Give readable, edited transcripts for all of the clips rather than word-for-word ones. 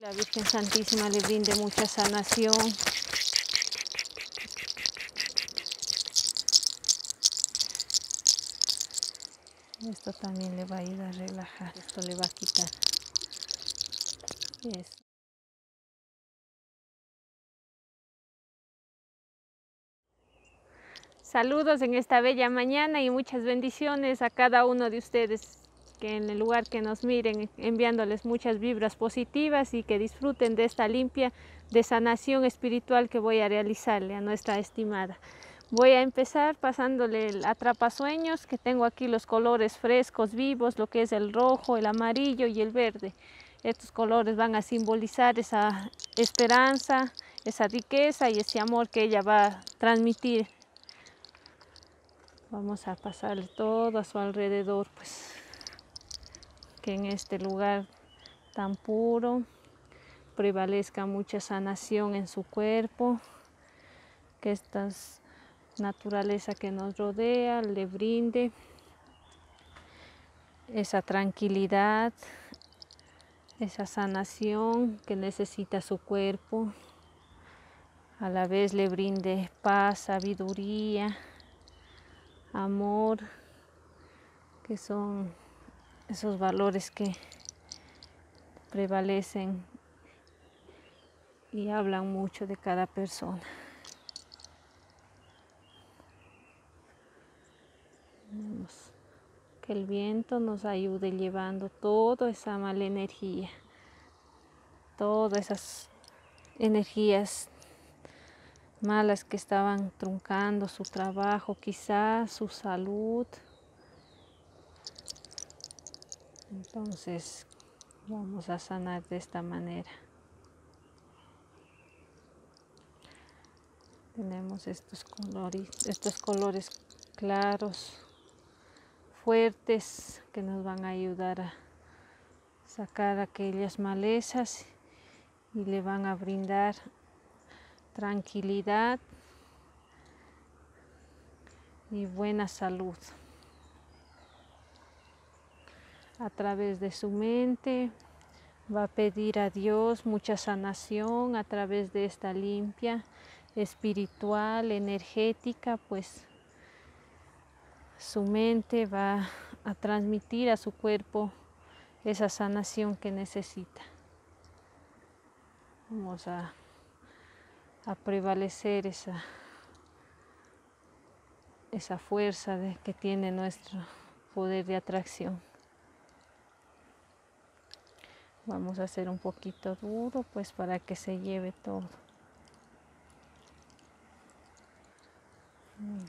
La Virgen Santísima le brinde mucha sanación. Esto también le va a ayudar a relajar, esto le va a quitar. Eso. Saludos en esta bella mañana y muchas bendiciones a cada uno de ustedes que en el lugar que nos miren, enviándoles muchas vibras positivas y que disfruten de esta limpia de sanación espiritual que voy a realizarle a nuestra estimada. Voy a empezar pasándole el atrapasueños, que tengo aquí los colores frescos, vivos, lo que es el rojo, el amarillo y el verde. Estos colores van a simbolizar esa esperanza, esa riqueza y ese amor que ella va a transmitir. Vamos a pasarle todo a su alrededor, pues, que en este lugar tan puro prevalezca mucha sanación en su cuerpo, que esta naturaleza que nos rodea le brinde esa tranquilidad, esa sanación que necesita su cuerpo, a la vez le brinde paz, sabiduría, amor, que son esos valores que prevalecen y hablan mucho de cada persona. Que el viento nos ayude llevando toda esa mala energía, todas esas energías malas que estaban truncando su trabajo, quizás su salud. Entonces vamos a sanar de esta manera. Tenemos estos colores claros, fuertes, que nos van a ayudar a sacar aquellas malezas y le van a brindar tranquilidad y buena salud. A través de su mente va a pedir a Dios mucha sanación a través de esta limpia espiritual, energética, pues su mente va a transmitir a su cuerpo esa sanación que necesita. Vamos a prevalecer esa fuerza que tiene nuestro poder de atracción. Vamos a hacer un poquito duro, pues, para que se lleve todo. Muy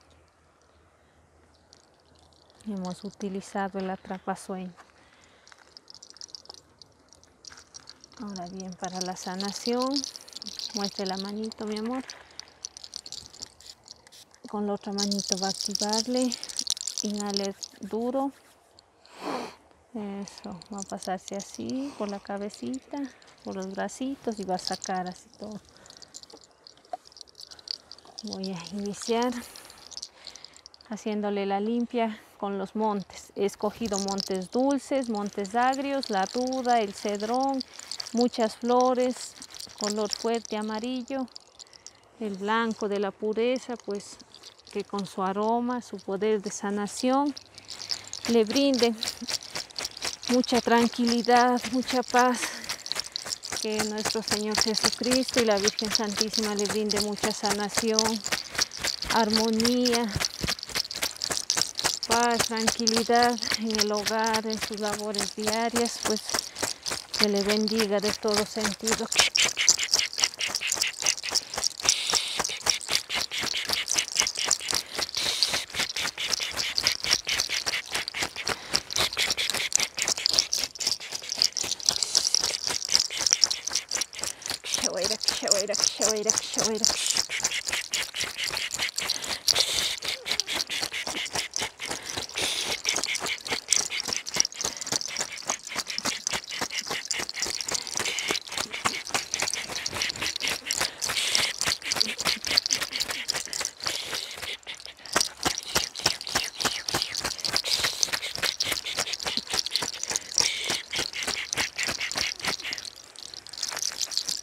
bien. Hemos utilizado el atrapasueño. Ahora bien, para la sanación, muestre la manito, mi amor. Con la otra manito va a activarle. Inhale duro. Eso, va a pasarse así por la cabecita, por los bracitos y va a sacar así todo. Voy a iniciar haciéndole la limpia con los montes. He escogido montes dulces, montes agrios, la ruda, el cedrón, muchas flores, color fuerte amarillo, el blanco de la pureza, pues que con su aroma, su poder de sanación, le brinde mucha tranquilidad, mucha paz. Que nuestro Señor Jesucristo y la Virgen Santísima le brinde mucha sanación, armonía, paz, tranquilidad en el hogar, en sus labores diarias, pues que le bendiga de todo sentido.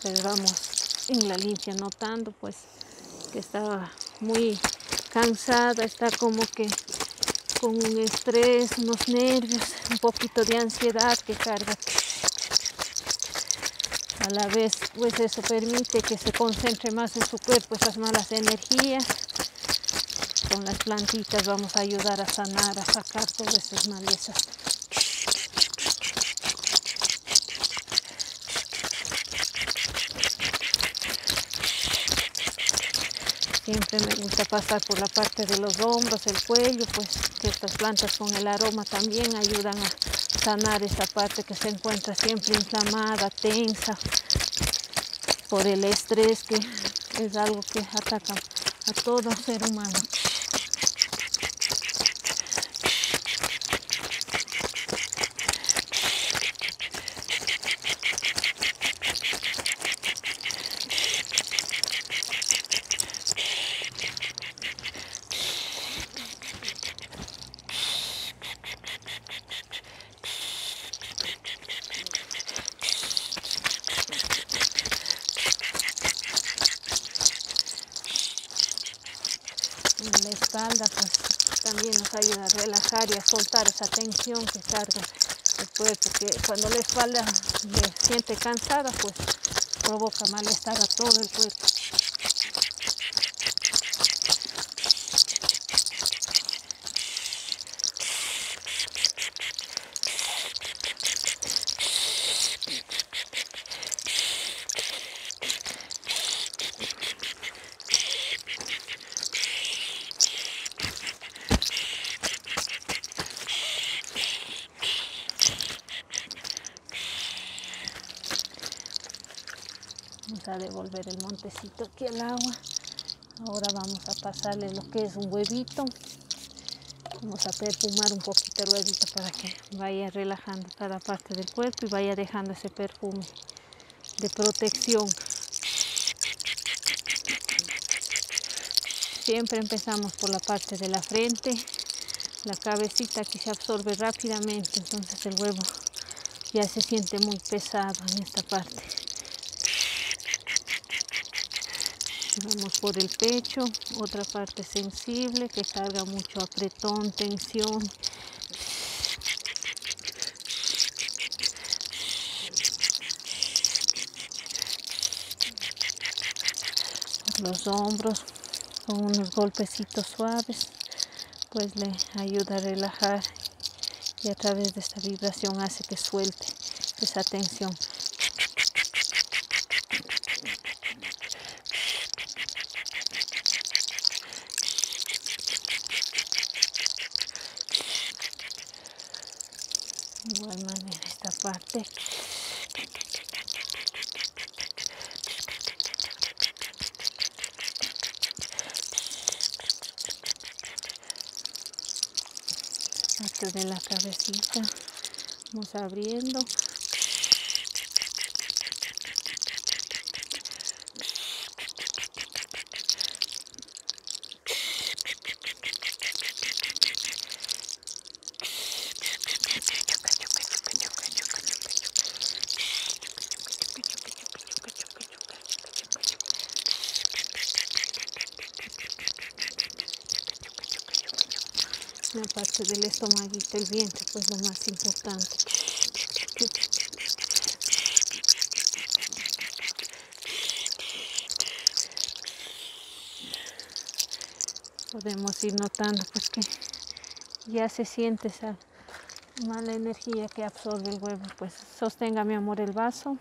pero vamos en la limpia notando pues que está muy cansada, está como que con un estrés, unos nervios, un poquito de ansiedad que carga. A la vez pues eso permite que se concentre más en su cuerpo esas malas energías. Con las plantitas vamos a ayudar a sanar, a sacar todas esas malezas. Siempre me gusta pasar por la parte de los hombros, el cuello, pues que estas plantas con el aroma también ayudan a sanar esa parte que se encuentra siempre inflamada, tensa, por el estrés, que es algo que ataca a todo ser humano. En la espalda pues también nos ayuda a relajar y a soltar esa tensión que carga el cuerpo, que cuando la espalda se siente cansada pues provoca malestar a todo el cuerpo. Vamos a devolver el montecito aquí al agua. Ahora vamos a pasarle lo que es un huevito. Vamos a perfumar un poquito el huevito para que vaya relajando cada parte del cuerpo y vaya dejando ese perfume de protección. Siempre empezamos por la parte de la frente. La cabecita aquí se absorbe rápidamente, entonces el huevo ya se siente muy pesado en esta parte. Vamos por el pecho, otra parte sensible que carga mucho apretón, tensión. Los hombros con unos golpecitos suaves, pues le ayuda a relajar y a través de esta vibración hace que suelte esa tensión. De igual manera esta parte. Parte de la cabecita, vamos abriendo. La parte del estomaguito, el vientre, pues lo más importante. Podemos ir notando pues que ya se siente esa mala energía que absorbe el huevo. Pues sostenga, mi amor, el vaso.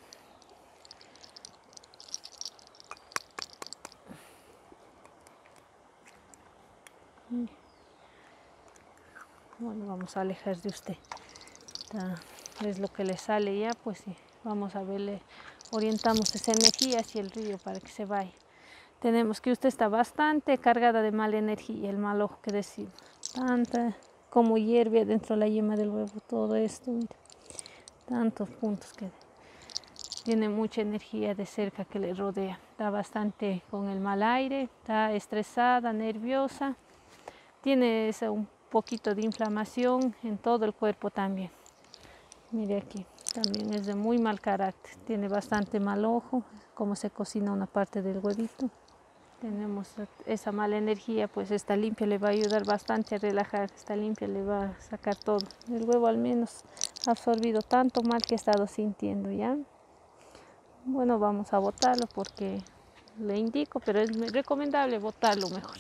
Bueno, vamos a alejar de usted. Es lo que le sale ya, pues sí. Vamos a verle, orientamos esa energía hacia el río para que se vaya. Tenemos que usted está bastante cargada de mala energía, el mal ojo que decimos. Tanta como hierve dentro de la yema del huevo, todo esto. Mira, tantos puntos que tiene mucha energía de cerca que le rodea. Está bastante con el mal aire, está estresada, nerviosa. Tiene un poquito de inflamación en todo el cuerpo también. Mire aquí, También es de muy mal carácter, tiene bastante mal ojo, como se cocina una parte del huevito. Tenemos esa mala energía, pues esta limpia le va a ayudar bastante a relajar, esta limpia le va a sacar todo. El huevo al menos ha absorbido tanto mal que he estado sintiendo ya. Bueno, vamos a botarlo porque le indico, pero es recomendable botarlo mejor.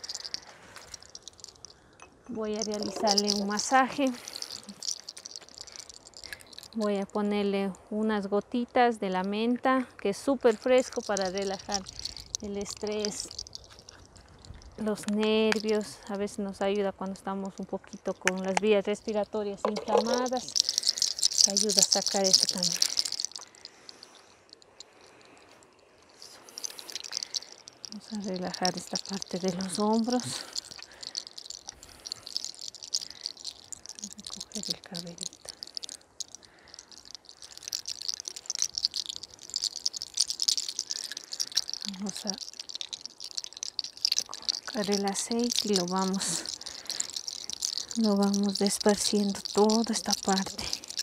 Voy a realizarle un masaje. Voy a ponerle unas gotitas de la menta, que es súper fresco para relajar el estrés, los nervios. A veces nos ayuda cuando estamos un poquito con las vías respiratorias inflamadas. Ayuda a sacar eso también. Vamos a relajar esta parte de los hombros. Recoger el cabellito. Vamos a colocar el aceite y lo vamos desparciendo toda esta parte.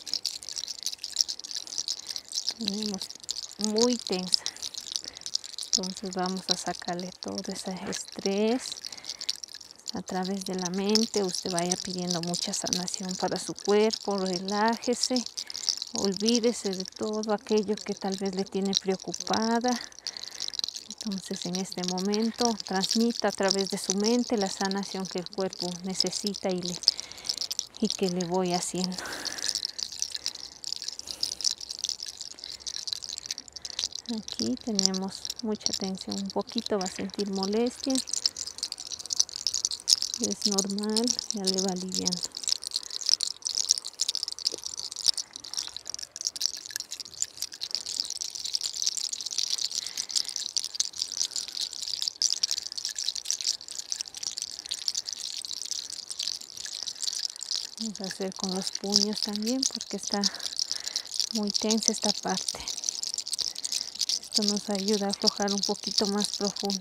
Tenemos muy tensa, entonces vamos a sacarle todo ese estrés a través de la mente. Usted vaya pidiendo mucha sanación para su cuerpo, relájese, olvídese de todo aquello que tal vez le tiene preocupada. Entonces en este momento transmita a través de su mente la sanación que el cuerpo necesita y que le voy haciendo. Aquí tenemos mucha tensión, un poquito va a sentir molestia, es normal, ya le va aliviando. Vamos a hacer con los puños también porque está muy tensa esta parte. Esto nos ayuda a aflojar un poquito más profundo.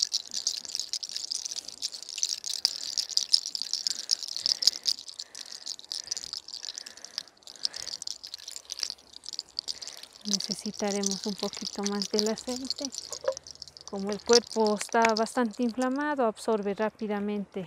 Necesitaremos un poquito más del aceite. Como el cuerpo está bastante inflamado, absorbe rápidamente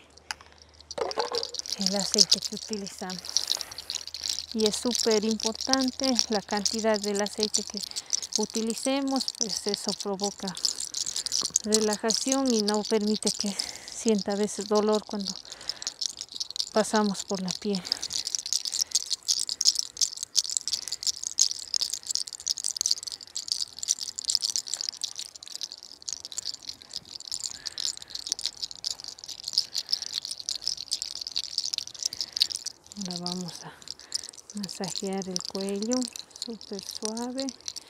el aceite que utilizamos. Y es súper importante la cantidad del aceite que utilicemos, pues eso provoca relajación y no permite que sienta a veces dolor cuando pasamos por la piel. Ahora vamos a masajear el cuello súper suave.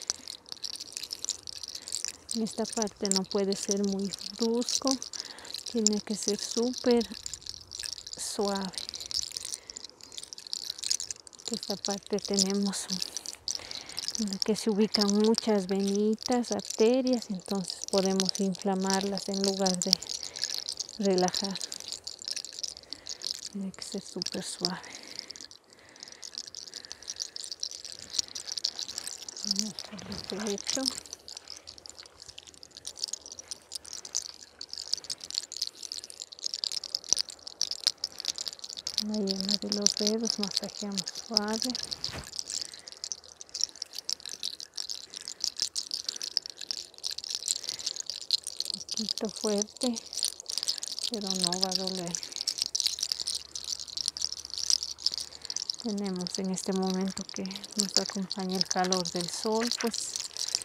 En esta parte no puede ser muy brusco, tiene que ser súper suave. En esta parte tenemos en que se ubican muchas venitas, arterias, entonces podemos inflamarlas en lugar de relajar. Tiene que ser súper suave. Vamos por el pecho. La yema de los dedos masajeamos suave. Un poquito fuerte, pero no va a doler. Tenemos en este momento que nos acompaña el calor del sol, pues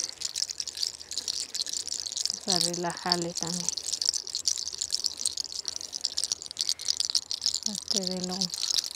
para relajarle también. Parte del hombro.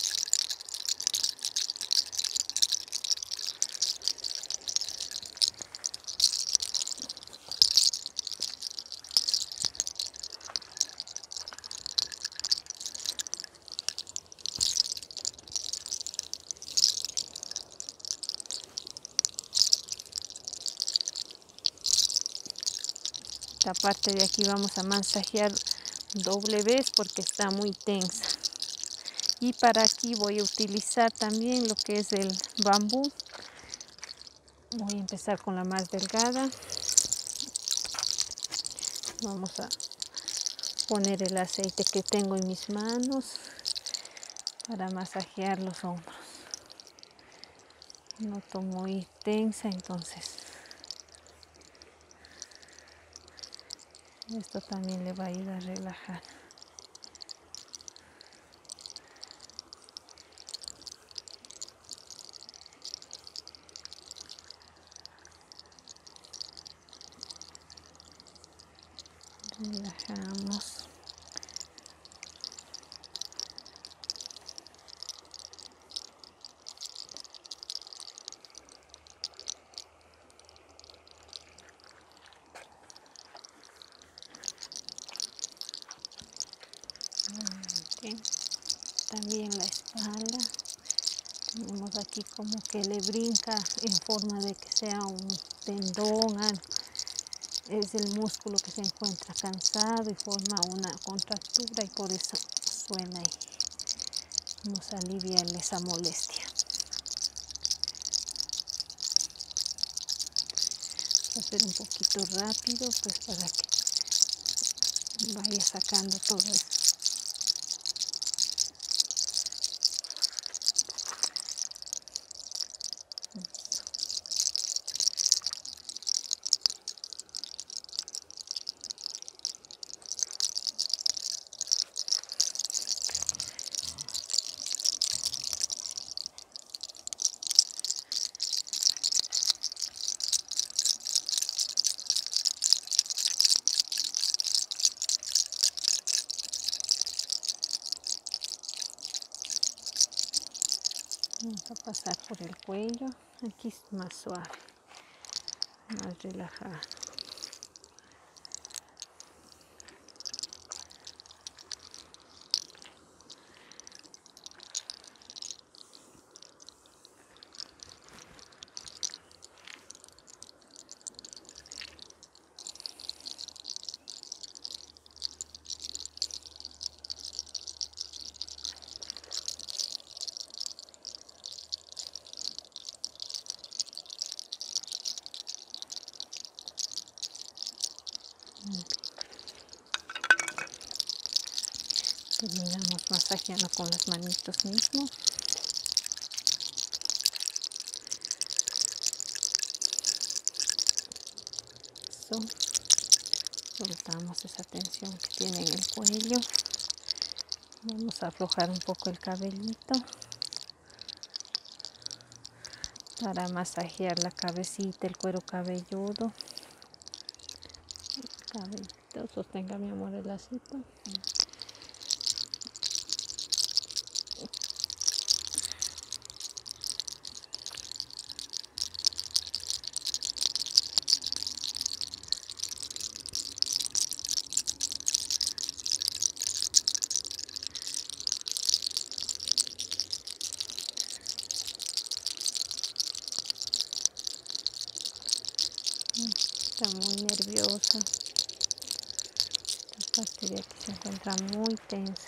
Esta parte de aquí vamos a masajear doble vez porque está muy tensa. Y para aquí voy a utilizar también lo que es el bambú. Voy a empezar con la más delgada. Vamos a poner el aceite que tengo en mis manos para masajear los hombros. Noto muy tensa, entonces esto también le va a ayudar a relajar. Relajamos. Bien. También la espalda. Tenemos aquí como que le brinca en forma de que sea un tendón, algo. Es el músculo que se encuentra cansado y forma una contractura y por eso suena y vamos a aliviarle esa molestia. Voy a hacer un poquito rápido pues para que vaya sacando todo eso. Vamos a pasar por el cuello, aquí es más suave, más relajado. Terminamos masajeando con las manitos mismos. Eso. Soltamos esa tensión que tiene en el cuello. Vamos a aflojar un poco el cabellito para masajear la cabecita, el cuero cabelludo. El cabellito, sostenga mi amor el lacito. Está muy nerviosa. Esta parte de aquí se encuentra muy tensa.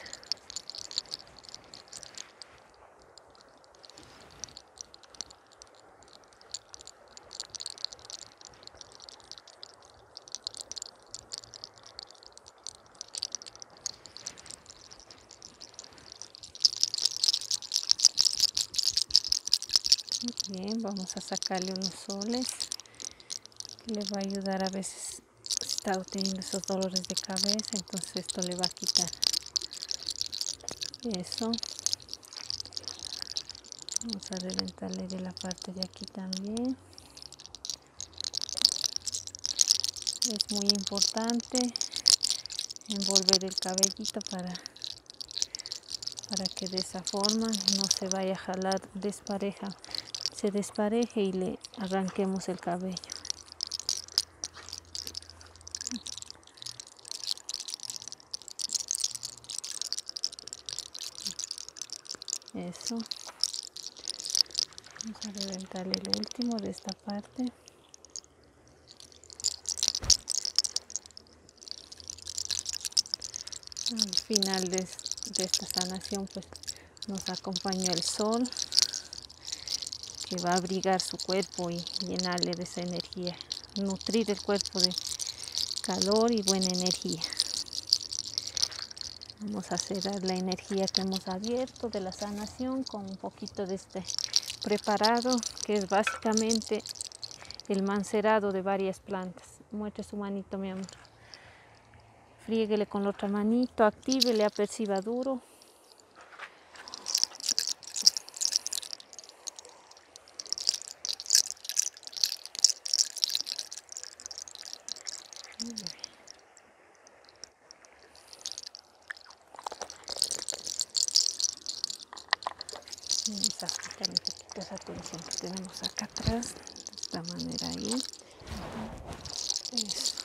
Bien, vamos a sacarle unos soles que le va a ayudar. A veces está teniendo esos dolores de cabeza, entonces esto le va a quitar eso. Vamos a reventarle de la parte de aquí también. Es muy importante envolver el cabellito para que de esa forma no se vaya a jalar se despareje y le arranquemos el cabello. Eso. Vamos a reventarle el último de esta parte. Al final de esta sanación pues nos acompañó el sol, que va a abrigar su cuerpo y llenarle de esa energía, nutrir el cuerpo de calor y buena energía. Vamos a cerrar la energía que hemos abierto de la sanación con un poquito de este preparado, que es básicamente el mancerado de varias plantas. Muestre su manito, mi amor. Frieguele con la otra manito, actívele, aperciba duro. Vamos a quitar un poquito esa tensión que tenemos acá atrás, de esta manera ahí. Eso.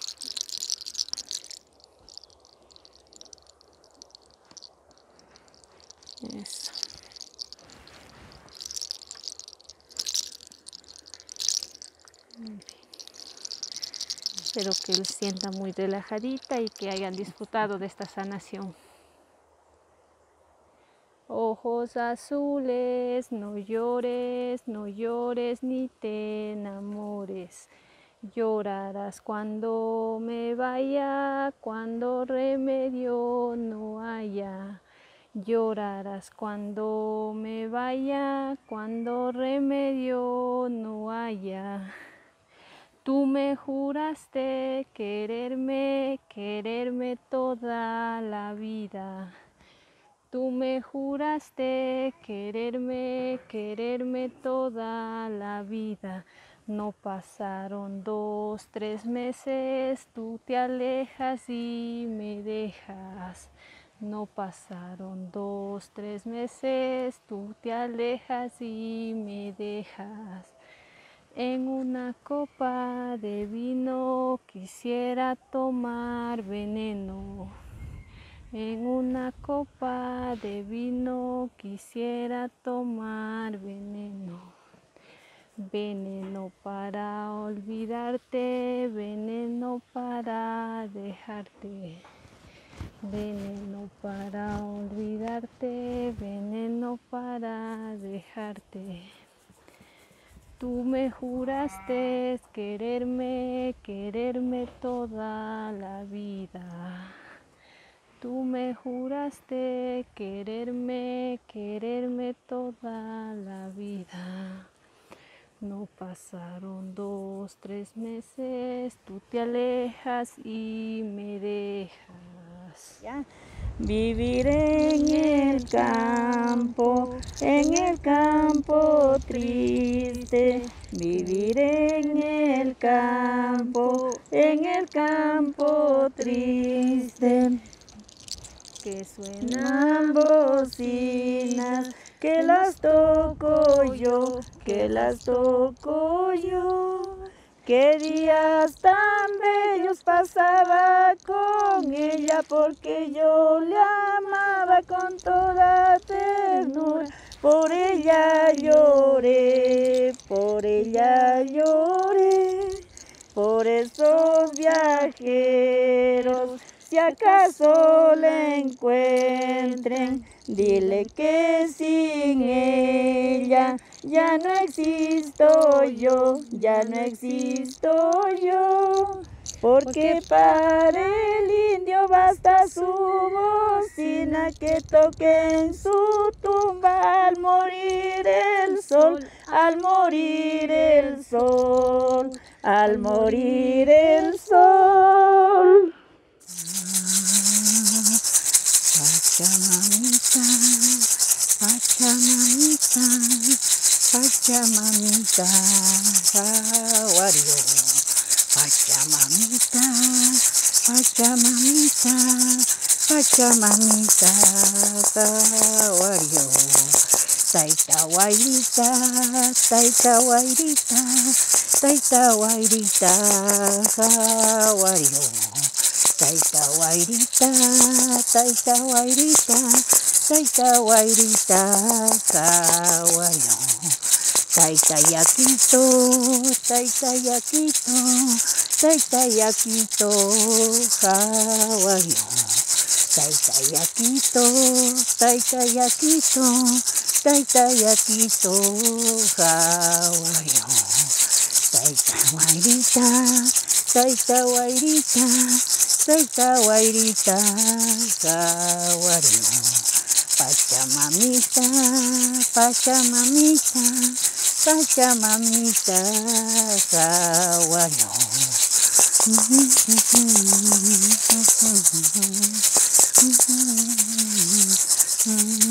Eso. Muy bien. Espero que él sienta muy relajadita y que hayan disfrutado de esta sanación. Ojos azules, no llores, no llores ni te enamores. Llorarás cuando me vaya, cuando remedio no haya. Llorarás cuando me vaya, cuando remedio no haya. Tú me juraste quererme, quererme toda la vida. Tú me juraste quererme, quererme toda la vida. No pasaron 2, 3 meses, tú te alejas y me dejas. No pasaron 2, 3 meses, tú te alejas y me dejas. En una copa de vino quisiera tomar veneno. En una copa de vino quisiera tomar veneno. Veneno para olvidarte, veneno para dejarte. Veneno para olvidarte, veneno para dejarte. Tú me juraste quererme, quererme toda la vida. Tú me juraste quererme, quererme toda la vida. No pasaron 2, 3 meses, tú te alejas y me dejas. ¿Ya? Viviré en el campo triste. Viviré en el campo triste. Que Suenan bocinas, que las toco yo, que las toco yo. Qué días tan bellos pasaba con ella, porque yo le amaba con toda ternura. Por ella lloré, por ella lloré, por esos viajeros. Si acaso le encuentren, dile que sin ella ya no existo yo, ya no existo yo. Porque para el indio basta su bocina, que toque en su tumba al morir el sol, al morir el sol, al morir el sol. Pachamamita, Pachamamita, Pachamamita, Wario. Pachamamita, Pachamamita, Pachamamita, Wario. Taita Guairita, Taita Guairita, Taita Guairita, Wario. Taita Guairita, Taita Guairita, Taita Guairita, Wario. Taita Yaquito, Taita Yaquito, Taita Yaquito, Wario. Taita Yaquito, Taita Yaquito, taita yakito hawayo, taita guairita, taita guairita, taita guairita hawayo, Pachamamita, Pachamamita, Pachamamita hawayo. Mm-hmm.